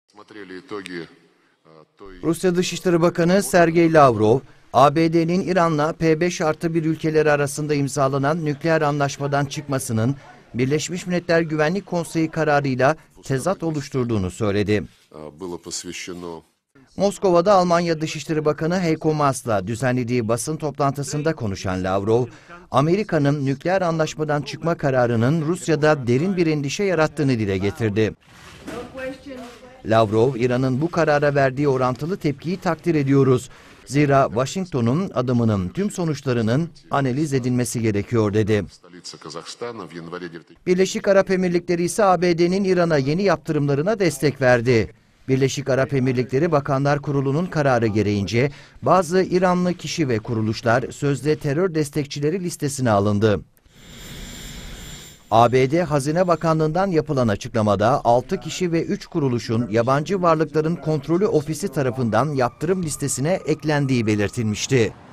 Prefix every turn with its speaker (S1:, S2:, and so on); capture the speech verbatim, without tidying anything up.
S1: Rusya Dışişleri Bakanı Sergey Lavrov, A B D'nin İran'la P beş artı bir ülkeleri arasında imzalanan nükleer anlaşmadan çıkmasının Birleşmiş Milletler Güvenlik Konseyi kararıyla tezat oluşturduğunu söyledi. Moskova'da Almanya Dışişleri Bakanı Heiko Maas'la düzenlediği basın toplantısında konuşan Lavrov, Amerika'nın nükleer anlaşmadan çıkma kararının Rusya'da derin bir endişe yarattığını dile getirdi. Lavrov, İran'ın bu karara verdiği orantılı tepkiyi takdir ediyoruz. Zira Washington'un adımının tüm sonuçlarının analiz edilmesi gerekiyor dedi. Birleşik Arap Emirlikleri ise A B D'nin İran'a yeni yaptırımlarına destek verdi. Birleşik Arap Emirlikleri Bakanlar Kurulu'nun kararı gereğince bazı İranlı kişi ve kuruluşlar sözde terör destekçileri listesine alındı. A B D Hazine Bakanlığı'ndan yapılan açıklamada altı kişi ve üç kuruluşun yabancı varlıkların kontrolü ofisi tarafından yaptırım listesine eklendiği belirtilmişti.